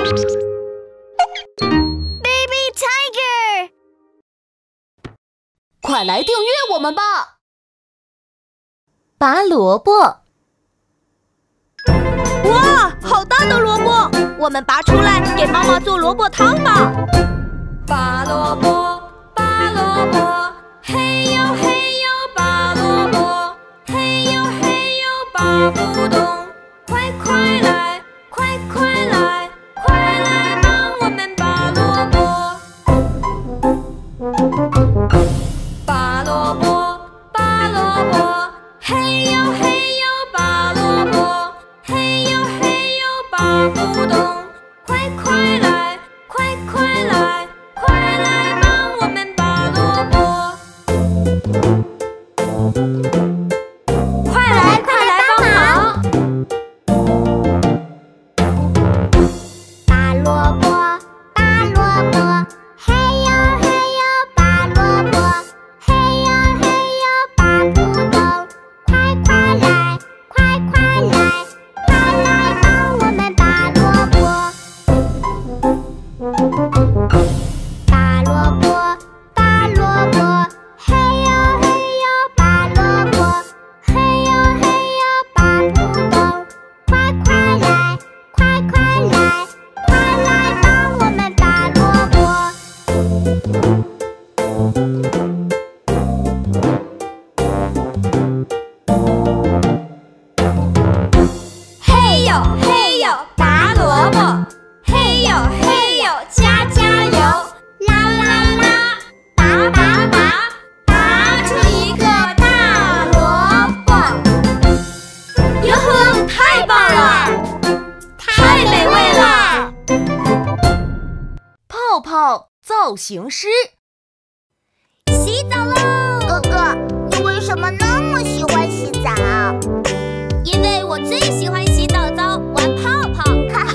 Baby Tiger， 快来订阅我们吧！拔萝卜。 哇，好大的萝卜！我们拔出来给妈妈做萝卜汤吧。 拔萝卜，拔萝卜，嘿呦嘿呦拔萝卜，嘿呦嘿呦拔不动，快快来，快快来，快来帮我们拔萝卜。拔萝卜，拔萝卜，嘿呦嘿呦拔萝卜，嘿呦嘿呦拔不动，快快来，快快来，快来帮我们拔萝卜。快来快来帮忙！ 拔萝卜，拔萝卜，嘿呦嘿呦拔萝卜，嘿呦嘿呦拔不动，快快来，快快来，快来帮我们拔萝卜。拔萝卜，拔萝卜，嘿呦嘿呦拔萝卜，嘿呦嘿呦拔不动，快快来，快快来，快来帮我们拔萝卜。 嘿呦嘿呦拔萝卜，嘿呦嘿呦加加油，啦啦啦，拔拔拔，拔出一个大萝卜。哟呵，太棒了，太美味了！ 泡泡造型师。 洗澡喽！哥哥，你为什么那么喜欢洗澡？ 因为我最喜欢洗澡澡，玩泡泡。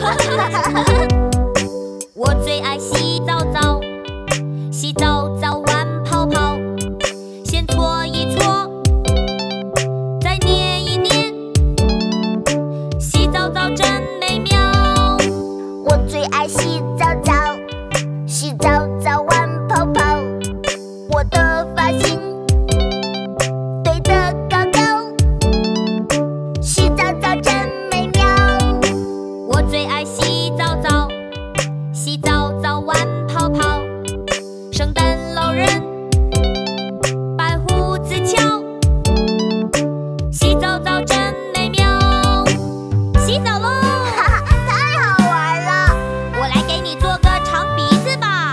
我最爱洗澡澡，洗澡澡玩泡泡，先搓一搓，再捏一捏，洗澡澡真美妙。 我最爱洗澡澡，洗澡澡玩泡泡，我的发型堆得高高，洗澡澡真美妙。 我最爱洗澡澡，洗澡澡玩泡泡，圣诞老人白胡子翘，洗澡澡真美妙。洗澡喽！ 太好玩了！ 我来给你做个长鼻子吧。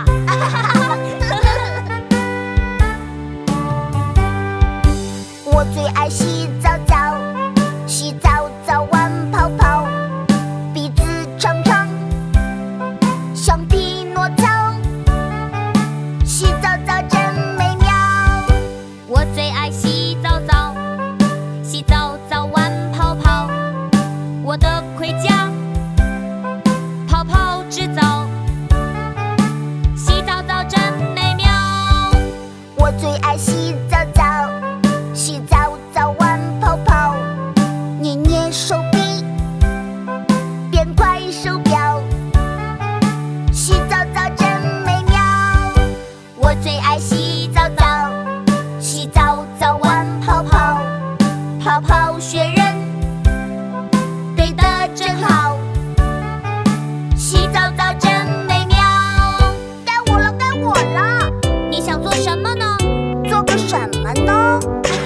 我最爱洗澡澡，洗澡澡玩泡泡，鼻子长长，像匹诺曹，洗澡澡真美妙。 我最爱洗澡澡，洗澡澡玩泡泡，我的盔甲泡泡制造，洗澡澡真美妙。 我最爱洗澡澡，洗澡澡玩泡泡，捏捏手臂，变快手表，洗澡澡真美妙。我最爱洗澡澡，洗澡澡玩泡泡，泡泡雪人堆得真好，洗澡澡真美妙。该我了，该我了。 你想做什么呢？ 做个什么呢？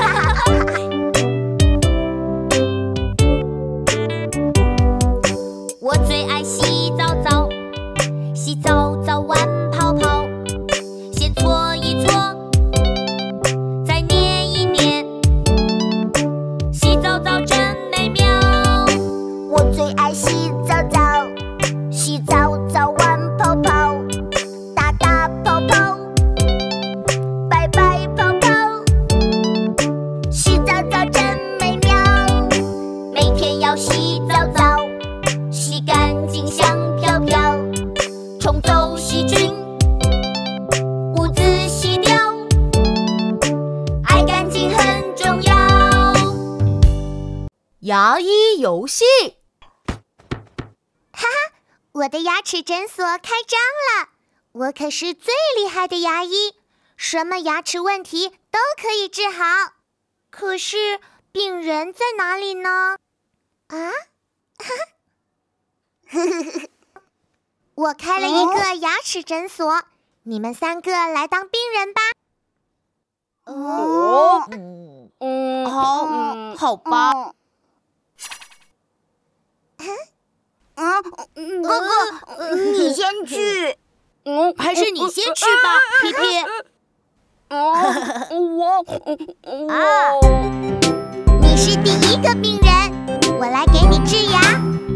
我最爱洗澡澡，洗澡澡玩泡泡，先搓一搓，再捏一捏，洗澡澡真美妙。 我最爱洗澡澡，洗澡澡玩泡泡，大大泡泡，白白泡泡，洗澡澡真美妙。每天要洗澡澡，洗干净香飘飘，冲走细菌，污渍洗掉，爱干净很重要。 牙医游戏。 我的牙齿诊所开张了，我可是最厉害的牙医，什么牙齿问题都可以治好。可是病人在哪里呢？啊？我开了一个牙齿诊所，你们3个来当病人吧。 好吧。 哥哥，你先去。 还是你先去吧，皮皮。 你是第1个病人，我来给你治牙。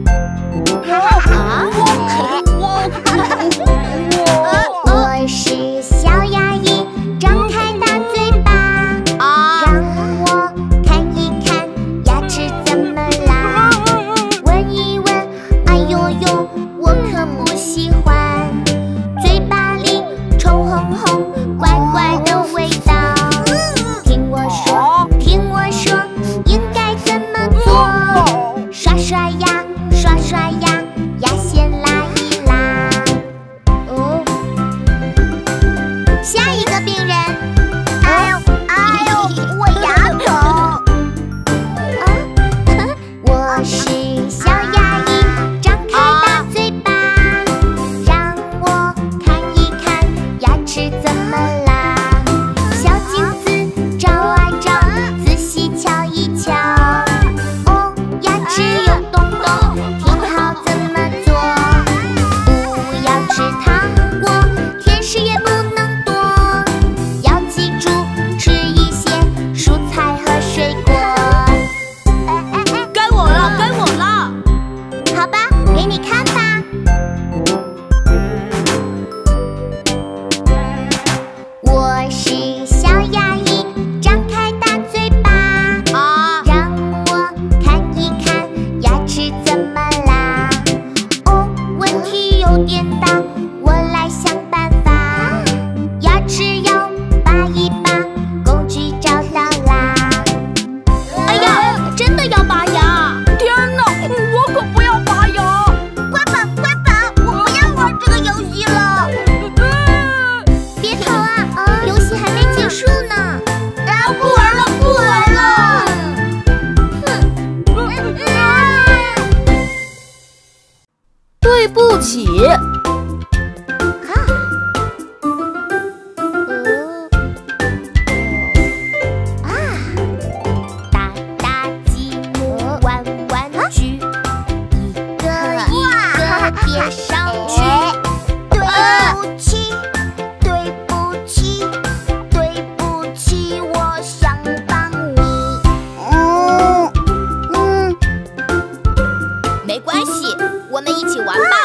我是小牙医，张开大嘴巴，让我看一看牙齿怎么啦，闻一闻，哎呦呦，我可不喜欢，嘴巴里臭烘烘，怪怪的味道。听我说，听我说，应该怎么做？刷刷牙，刷刷牙，牙线拉一拉。下一个病人，哎呦，我牙疼。我是小牙医，张开大嘴巴，让我看一看牙齿怎么啦。小镜子照啊照，仔细瞧一瞧。牙齿有洞洞，听好怎么做。不要吃糖果，甜食也不能多，要记住吃一些蔬菜和水果。 该我了，该我了。 好吧，给你看吧。我是小牙医，张开大嘴巴，让我看一看牙齿怎么啦。问题有点大，我来想办法。牙齿要拔一拔，工具找到啦。 哎呀，真的要拔牙！天哪，我可不要拔牙！ 快跑，快跑！我不要玩这个游戏了。别跑啊，游戏还没结束呢。不玩了，不玩了。 对不起。 大大积木玩玩具，一个一个叠上去。对不起，对不起，对不起，我想帮你。 没关系，我们一起玩吧。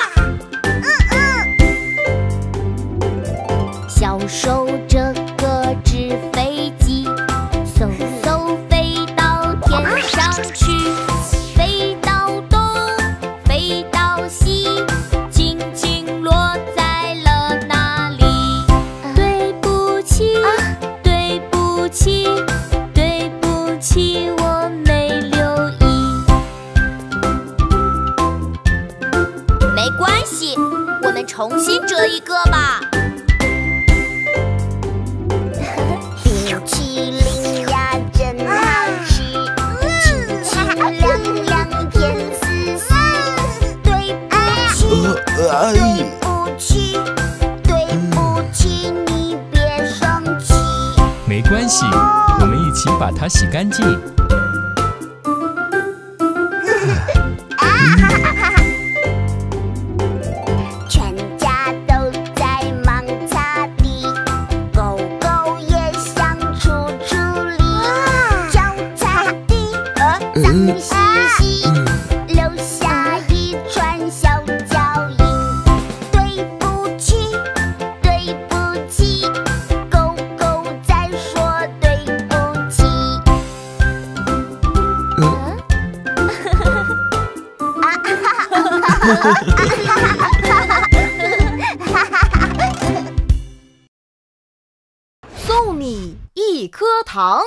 小手这个纸飞机，嗖嗖飞到天上去，飞到东，飞到西，轻轻落在了哪里？对不起，对不起，对不起，我没留意。 没关系，我们重新折一个吧。 冰淇淋呀真好吃，清清凉凉甜丝丝。对不起，对不起，对不起，你别生气。 没关系，我们一起把它洗干净。 全家都在忙擦地，狗狗也想出力。脚擦地，脏兮兮，留下一串小脚印。对不起，对不起，狗狗在说对不起。 送你一颗糖。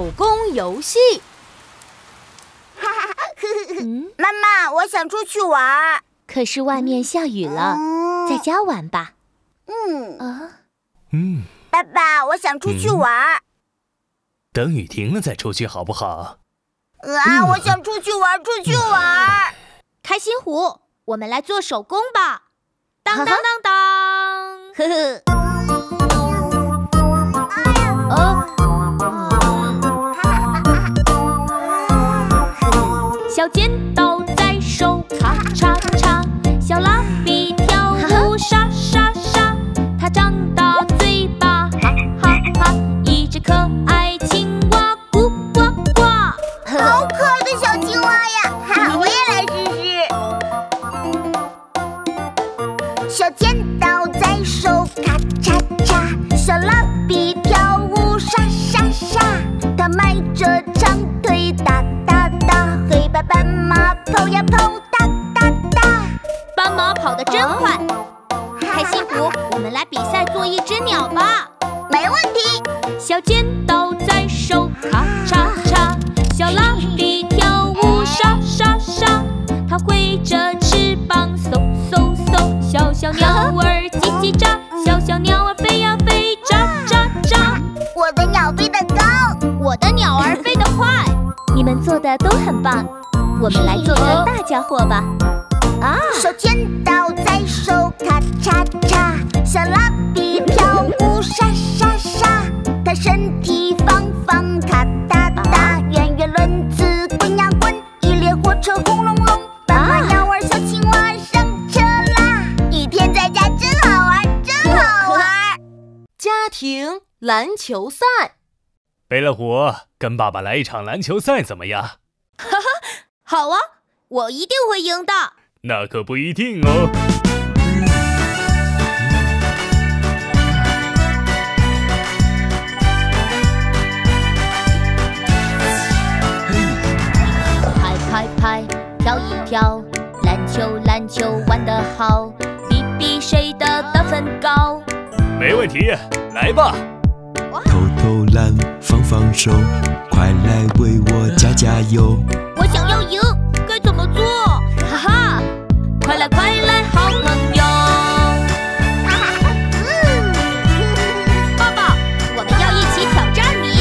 手工游戏。 妈妈，我想出去玩。 可是外面下雨了，在家玩吧。 爸爸，我想出去玩。 等雨停了再出去好不好？ 我想出去玩，出去玩。 开心虎，我们来做手工吧。当当当当，呵呵。小剪刀在手，咔嚓嚓；小蜡笔跳舞，沙沙沙。它张大嘴巴，哈哈哈！一只可爱青蛙，咕呱呱。 好可爱的小青蛙呀！我也来试试。小剪刀在手，咔嚓嚓；小蜡笔跳舞，沙沙沙。它迈着长腿，哒哒哒。黑白斑马跑呀跑，哒哒哒。 斑马跑得真快。开心虎，我们来比赛做一只鸟吧。 没问题。 小剪刀在手，咔嚓嚓；小蜡笔跳舞，沙沙沙。它挥着翅膀，嗖嗖嗖。小小鸟儿叽叽喳，小小鸟儿飞呀飞，喳喳喳。 我的鸟飞得高， 我的鸟儿飞得快。你们做的都很棒，我们来做个大家伙吧。 小剪刀在手，咔嚓嚓；小蜡笔跳舞，沙沙沙。它身体方方，咔哒哒；圆圆轮子滚呀滚，一列火车轰隆隆。斑马鸟儿小青蛙上车啦！一天在家真好玩，真好玩。 家庭篮球赛。 贝乐虎，跟爸爸来一场篮球赛怎么样？ 哈哈，好啊，我一定会赢的。 那可不一定哦。 拍拍拍，跳一跳，篮球篮球玩得好，比比谁的得分高。 没问题，来吧。 投投篮，放放手，快来为我加加油！ 我想要赢，该怎么做？哈哈，快来快来，好朋友！爸爸，我们要一起挑战你。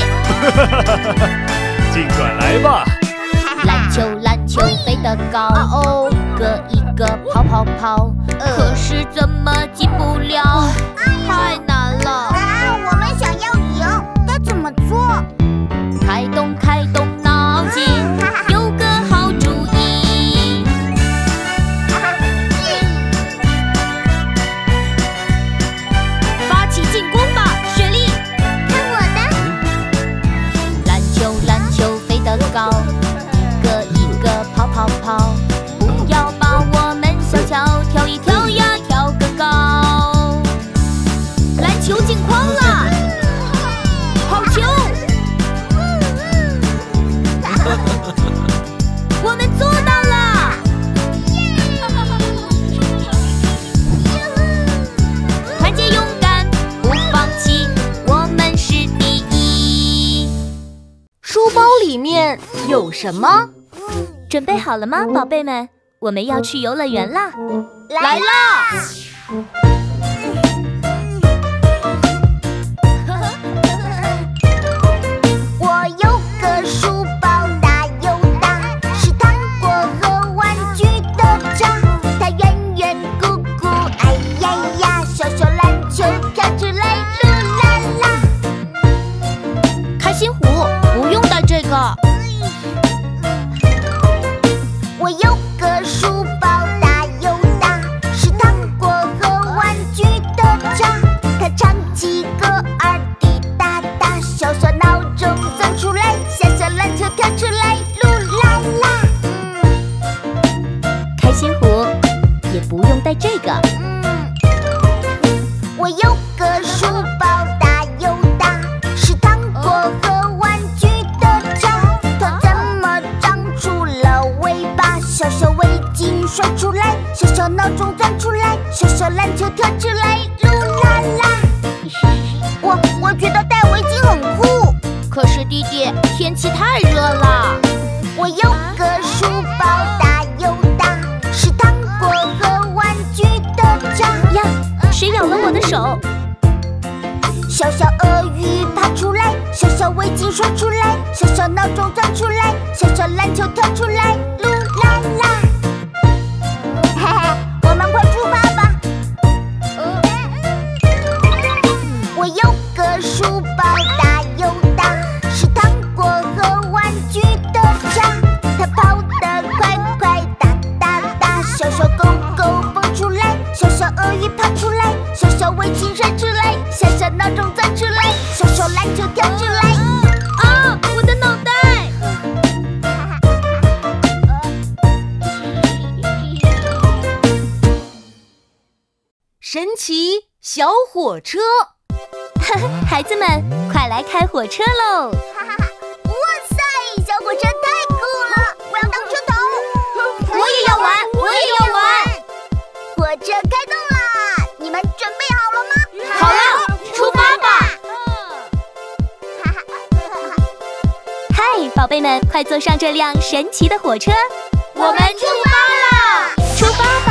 尽管来吧。 篮球篮球飞得高，一个一个跑跑跑，可是怎么进不了？太难了。 我们想要赢，该怎么做？ 开动脑筋，有个好主意。发起进攻吧，雪莉！ 看我的！ 篮球飞得高，一个一个跑跑跑，不要把我们小瞧，跳一跳呀，跳更高。篮球进筐了，好球！我们做到了！团结勇敢，不放弃，我们是第一。 书包里面有什么？ 准备好了吗，宝贝们？我们要去游乐园啦！ 来啦！我有个书包大又大，是糖果和玩具的渣。它圆圆鼓鼓，哎呀呀，小小篮球跳起来，噜啦啦。 开心虎，不用带这个。 我有个书包大又大，是糖果和玩具的渣。它唱起歌儿滴答答，小小闹钟钻出来，小小篮球跳出来，噜啦啦。 开心虎，也不用带这个。 我有个书包大又大，是糖果和玩具的渣。它怎么长出了尾巴？小小围巾甩出来，小小闹钟钻出来，小小篮球跳起来，噜啦啦。我觉得戴围巾很酷。 可是弟弟，天天气太热了。 我有个书包大又大，是糖果和玩具的家呀，谁咬了我的手？ 小小鳄鱼爬出来，小小围巾甩出来，小小闹钟钻出来，小小篮球跳出来，噜啦啦！嘿嘿，我们快出发吧！我有个书包大又大，是糖果和玩具的家。它跑得快快哒哒哒，小小狗狗蹦出来，小小鳄鱼爬出来，小小围巾甩出来，小小闹钟钻出来，小小篮球跳出来。 啊，我的脑袋！ 神奇小火车， 孩子们，快来开火车喽！ 哇塞，小火车太酷了！我要当车头。 我也要玩，我也要玩！ 火车开动啦！你们准备好了吗？ 好了，出发吧！嗨，宝贝们，快坐上这辆神奇的火车，我们出发啦！出发吧！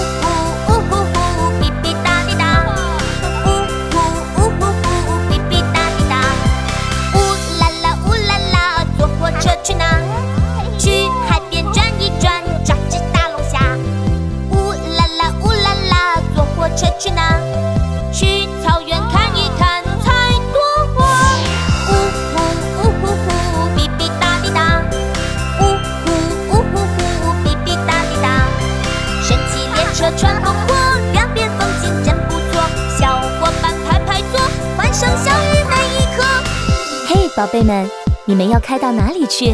去哪？去海边转一转，抓只大龙虾。呜啦啦呜啦啦，坐火车去哪？去草原看一看，采朵花。呜呼呜呼呼，哔哔哒滴哒。呜呼呜呼呼，哔哔哒滴哒。神奇列车穿风过，两边风景真不错。小伙伴排排坐，欢声笑语每一刻。 嘿，宝贝们。你们要开到哪里去？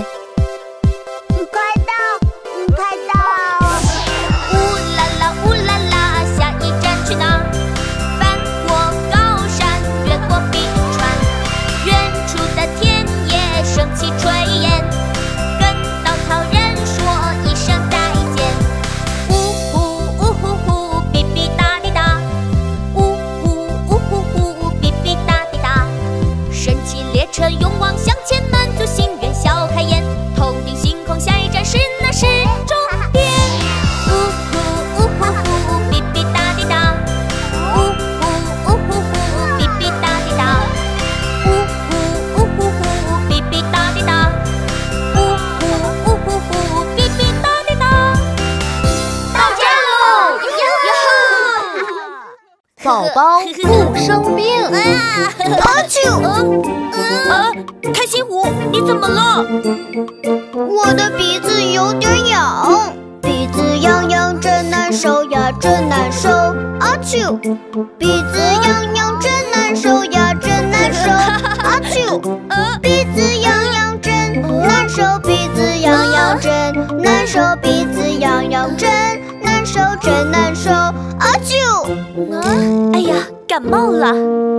快到！ 呜啦啦呜啦啦，下一站去哪？翻过高山，越过冰川，远处的田野升起炊烟，跟稻草人说一声再见。呜呼呜呼呼，哔哔哒滴哒。呜呼呜呼呼，哔哔哒滴哒。神奇列车勇往向前。心愿笑开颜，头顶星空，下一站是那是终点。呜呼呜呼呼，哔哔哒滴哒。呜呼呜呼呼，哔哔哒滴哒。呜呼呜呼呼，哔哔哒滴哒。呜呼呜呼呼，哔哔哒滴哒。到家喽！哟吼！ 宝宝不生病。 阿啾！ 开心虎，你怎么了？ 我的鼻子有点痒，鼻子痒痒真难受呀，真难受。阿啾，鼻子痒痒真难受呀，真难受。阿啾，鼻子痒痒真难受，鼻子痒痒真难受，鼻子痒痒真难受，真难受。阿啾， 哎呀，感冒了。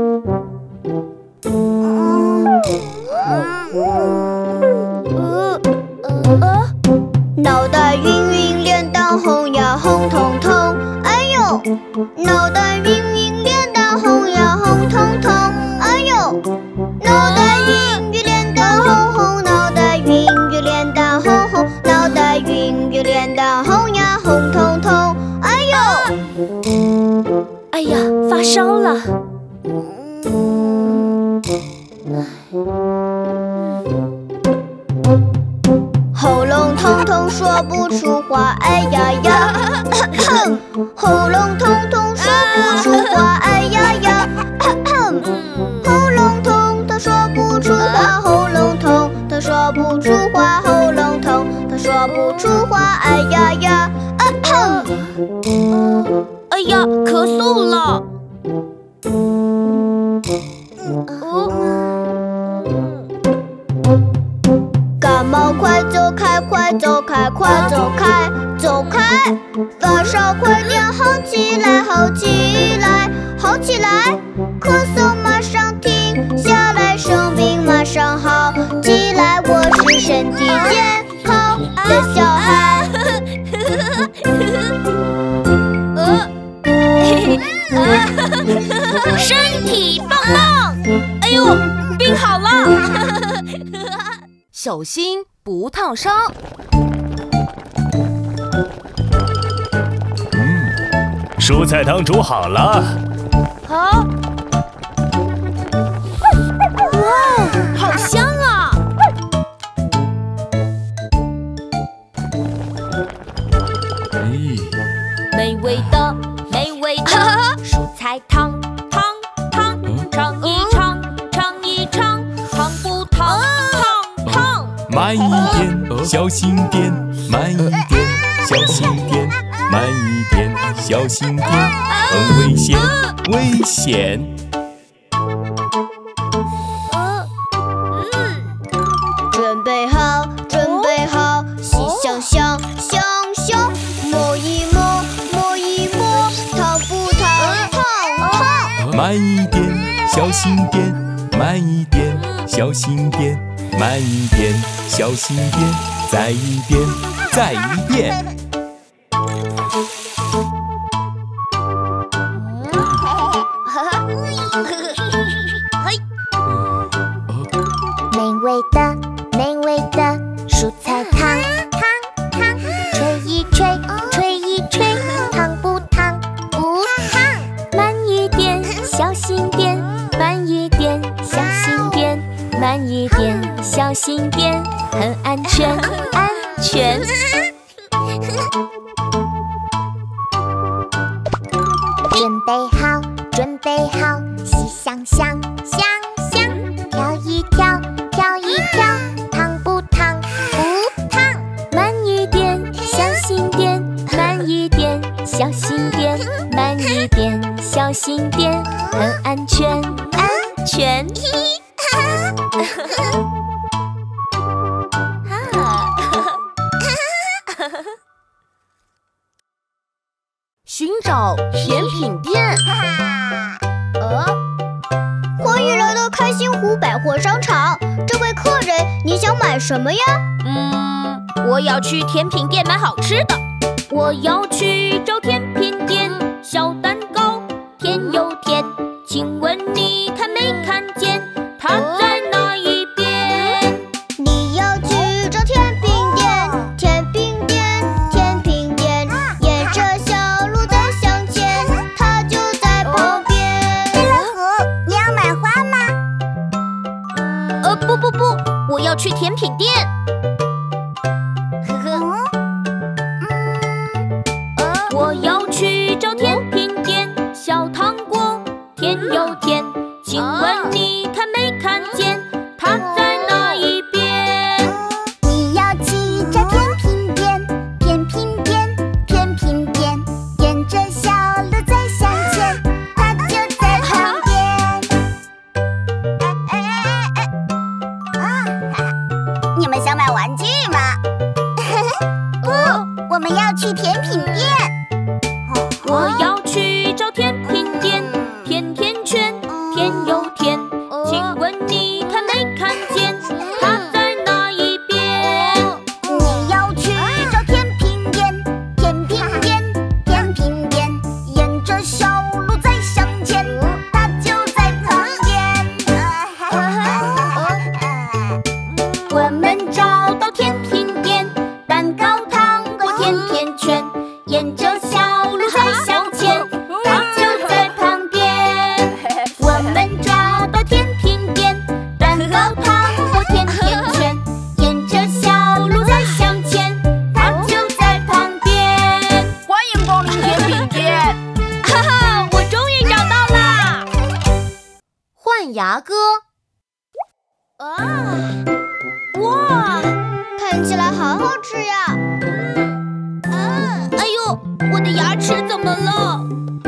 脑袋晕晕，脸蛋红呀，红彤彤。哎呦，脑袋晕晕，脸蛋红呀，红彤彤。哎呦，脑袋晕晕，脸蛋红红，脑袋晕晕，脸蛋红红，脑袋晕晕，脸蛋红呀，红彤彤。哎呦， 哎呀，发烧了。 喉咙痛痛说不出话，哎呀呀，喉咙痛痛说不出话，哎呀呀，喉咙痛他说不出话，喉咙痛他说不出话，喉咙痛他说不出话，哎呀呀， 哎呀，咳嗽了。 感冒快走开，快走开，快走开，走开！发烧快点好起来，好起来，好起来！咳嗽马上停下来，生病马上好起来。我是身体健康的小孩。 身体棒棒！哎呦，病好了！ 小心不烫伤。 蔬菜汤煮好了。 好。哇，好香啊！美味的，美味的蔬菜汤，汤汤，尝一尝，尝一尝，烫不烫？烫烫。 慢一点，小心点，慢一点，小心点，慢一点，小心点，很危险，危险。 准备好，准备好，洗香香，香香，摸一摸，摸一摸，烫不烫？烫烫。 慢一点，小心点，慢一点，小心点，慢一点，小心点，再一遍，再一遍。 美味的，美味的蔬菜汤，汤汤，吹一吹，吹一吹，烫不烫？不烫。 慢一点，小心点，慢一点，小心点，慢一点，小心点，很安全，安全。 准备好，准备好，洗香香，香香，挑一挑，挑一挑，烫不烫？不烫。 慢一点，小心点，慢一点，小心点，慢一点，小心点，很安全，安全。 寻找甜品店。 欢迎来到开心湖百货商场，这位客人，你想买什么呀？ 我要去甜品店买好吃的。我要去找甜品店，小蛋糕甜又甜，请问你看没看见？它在哪一边？ 你要去找甜品店，甜品店，甜品店，沿着小路再向前，它就在旁边。 贝乐虎，你要买花吗？ 不，我要去甜品店。我要去找甜品店，小糖果甜又甜，请问你看没看见？它在哪一边？ 你要去找甜品店，甜品店，甜品店，沿着小路再向前，它就在旁边。你们想买玩具吗？不，我们要去甜品店。 我要去找甜品店，甜甜圈甜又甜，请问你看没看见？它在哪一边？ 你要去找甜品店，甜品店，甜品店，沿着小路再向前，它就在旁边。 我们找到甜品店，蛋糕、糖果、甜甜圈，沿着小路再向前，它就在旁边。我们找到甜品店，蛋糕、糖果、甜甜圈，沿着小路再向前，它就在旁边。 欢迎光临甜品店。 哈哈，我终于找到啦！ 换牙哥。 哇， 看起来好好吃呀！ 哎呦，我的牙齿怎么了？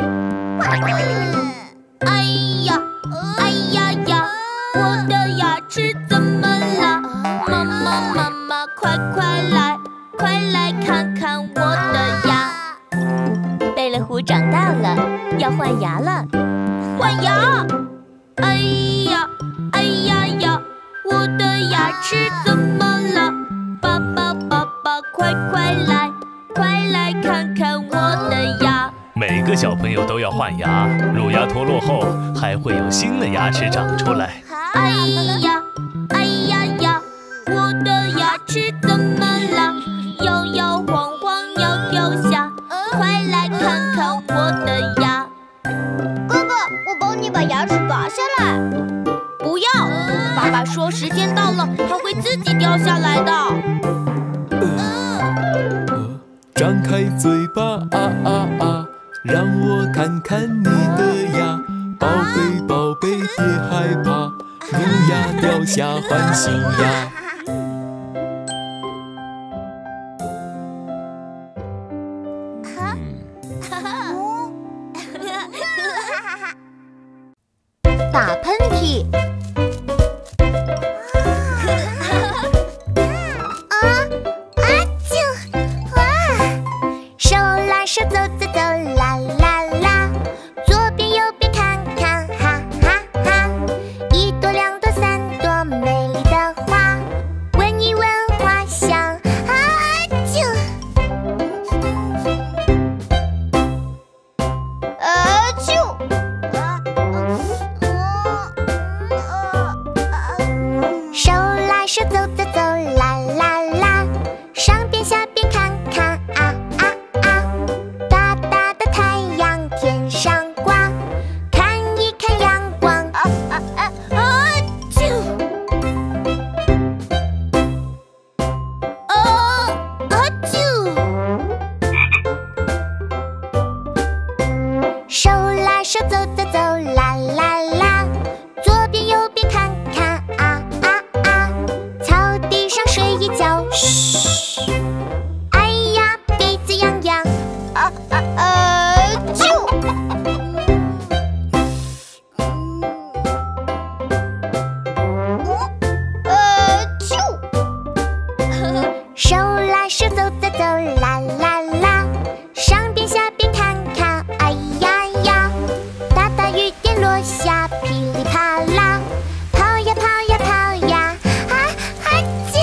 哎呀，哎呀呀，我的牙齿怎么了？妈妈，妈妈，快来看看我的牙！ 贝乐虎长大了，要换牙了。 换牙！哎呀，哎呀呀，我的牙齿怎么了？爸爸，爸爸，快来看看我的牙！ 每个小朋友都要换牙，乳牙脱落后还会有新的牙齿长出来。 哎呀，哎呀呀，我的牙齿怎么啦？摇摇晃晃要掉下，快来看看我的牙。 哥哥，我帮你把牙齿拔下来。 不要，爸爸说时间到了，它会自己掉下来的。 张开嘴巴啊啊啊，让我看看你的牙，宝贝宝贝别害怕，牛牙掉下换新牙。 打喷嚏。 手拉手走走走，啦啦啦，左边右边看看，哈哈哈。一朵两朵三朵美丽的花，闻一闻花香，啊啾！啾！手拉手走走走，啦啦啦，上边下边看看，啊啊啊！大大的太阳天上挂，看一看阳光，啊啊啊啊啾！啾！手拉手走走走，啦啦啦，左边右边看看，啊啊啊！草地上睡一觉，嘘，哎呀鼻子痒痒，啊啊啾！手拉手走走走，啦啦啦，上边下边看看，哎呀呀，大大雨点落下，噼里啪啦，跑呀跑呀跑呀，啊啊啾！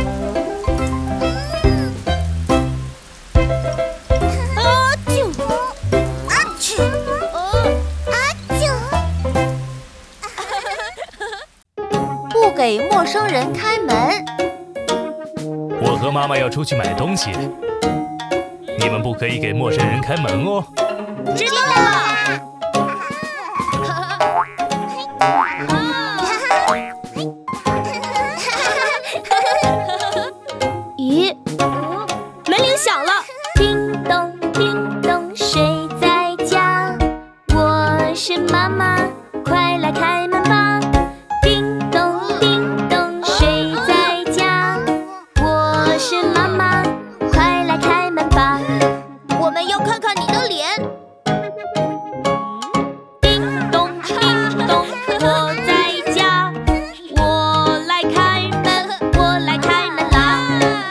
啾！啾！ 不给陌生人开门。 我和妈妈要出去买东西，你们不可以给陌生人开门哦。 知道了。咦，门铃响了。 叮咚叮咚，谁在家？我是妈妈，快来开门吧！叮咚叮咚，谁在家？我是妈妈，快来开门吧！ 我们要看看你的脸。 叮咚叮咚，我在家，我来开门，我来开门啦！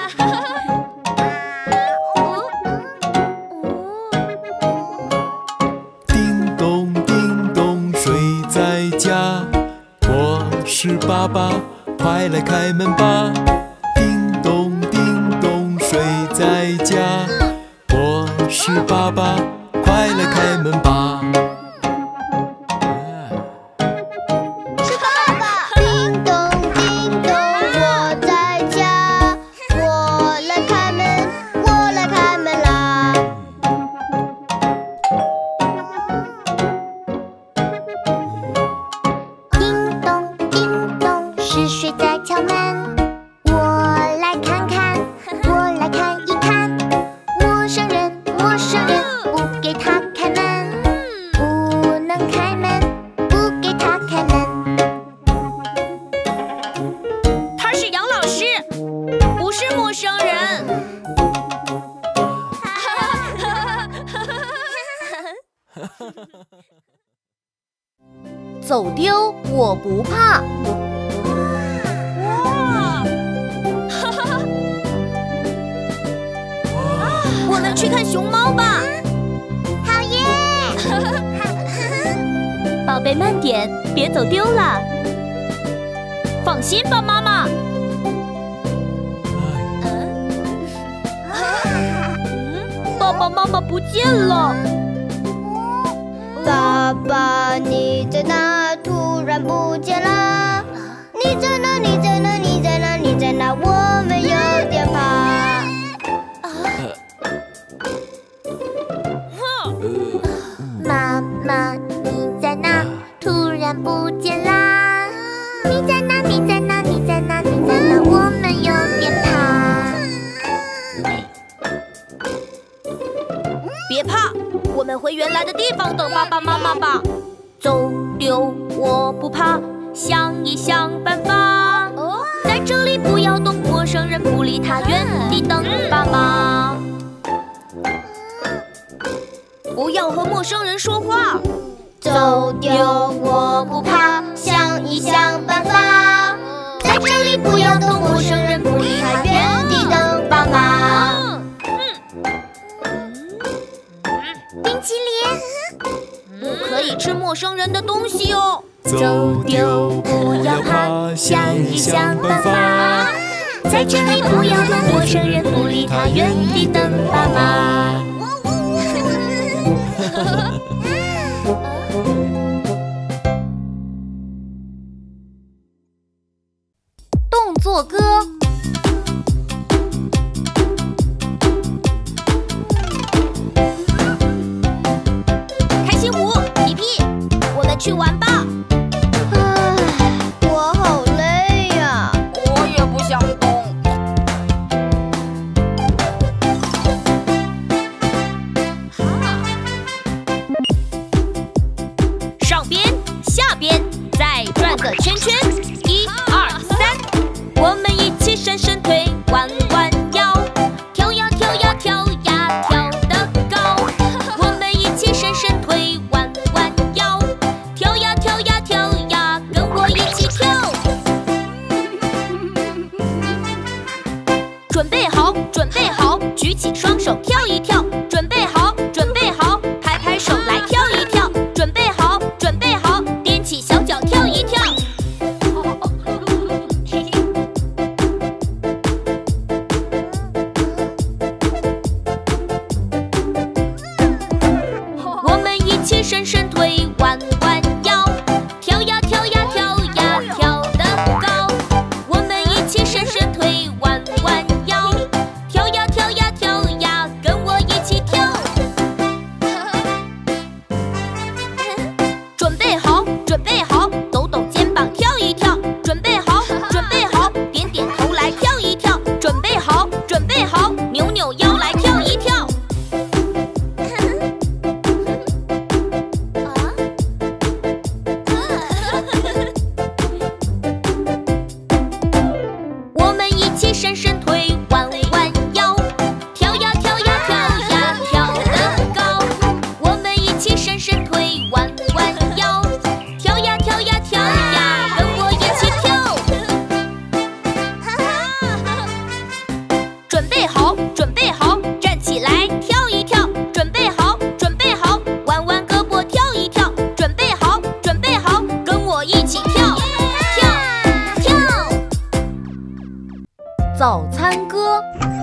叮咚叮咚，谁在家？我是爸爸，快来开门吧！叮咚叮咚，谁在家？我是爸爸，快来开门吧！ 是爸爸。叮咚叮咚，我在家，我来开门，我来开门啦。 叮咚叮咚，是谁在敲门？我来看看，我来看一看。陌生人，陌生人，不给他开门，不能开门，不给他开门。 他是杨老师，不是陌生人。 走丢我不怕。 我们去看熊猫吧。 好耶！ 宝贝，慢点，别走丢了。 放心吧，妈妈。爸爸妈妈不见了。 爸爸，你在哪？突然不见了。你在哪？你在哪？你在哪？你你在哪？我们有点怕。 妈妈，你在哪？突然不见啦！你在哪？你在哪？你在哪？你在哪？我们有点怕。 别怕，我们回原来的地方等爸爸妈妈吧。走丢我不怕，想一想办法。在这里不要动，陌生人不理他，原地等爸妈。不要和陌生人说话。 走丢我不怕，想一想办法。在这里不要动，陌生人不理他，原地等爸妈。 冰淇淋， 不可以吃陌生人的东西哦。 走丢不要怕，想一想办法。 在这里不要动，陌生人不理他，原地等爸妈。 动作歌。 开心果、皮皮，我们去玩吧。 我好累呀， 我也不想动。 上边，下边，再转个圈圈。1、2、3，我们一起伸伸腿，弯弯腰，跳呀跳呀跳呀跳得高。我们一起伸伸腿，弯弯腰，跳呀跳呀跳呀，跟我一起跳。准备好，准备好，举起双手跳一跳。准备好，准备好，拍拍手来跳一跳。准备好，准备好，踮起小脚跳一跳。我们一起伸伸腿，弯弯腰，跳呀跳呀跳呀跳得高。我们一起伸伸腿，弯弯腰，跳呀跳呀跳呀，跟我一起跳。准备好，准备好，抖抖肩膀跳一跳。准备好，准备好，点点头来跳一跳。准备好，准备好，扭扭腰来跳一跳。我们一起伸伸腿，弯弯腰，跳呀跳呀跳呀跳得高。我们一起伸伸腿，弯弯腰，跳呀跳呀跳呀，跟我一起跳。准备好，准备好，站起来跳一跳。准备好，准备好，弯弯胳膊跳一跳。准备好，准备好，跟我一起跳，跳，跳。 早餐歌。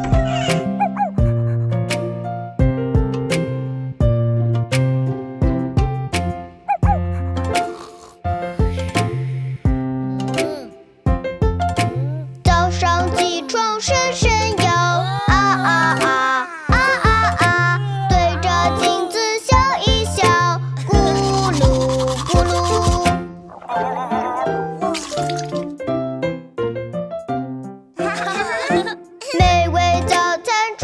早上起床伸伸腰，啊啊啊啊啊啊，对着镜子笑一笑，咕噜咕噜。美味早餐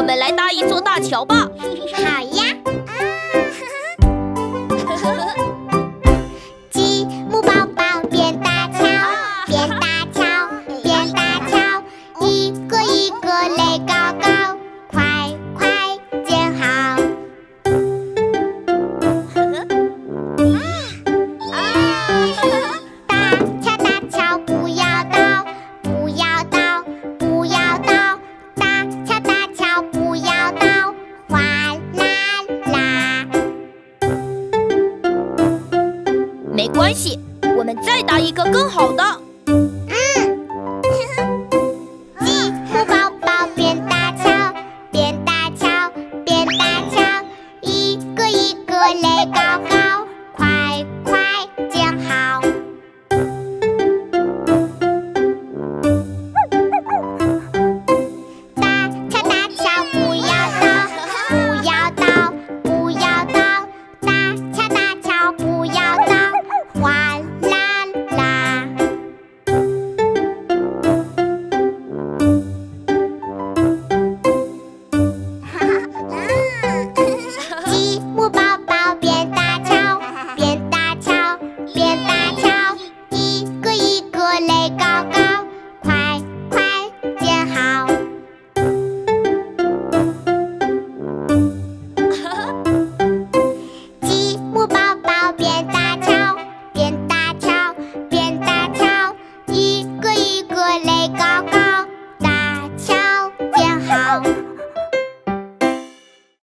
们来搭一座大桥吧。 好呀。积木宝宝变大桥，变大桥，变大桥，一个一个垒高高，快快建好。大桥不要倒，不要倒，不要倒，大桥不要倒，哗啦啦。 没关系，我们再搭一个更好的。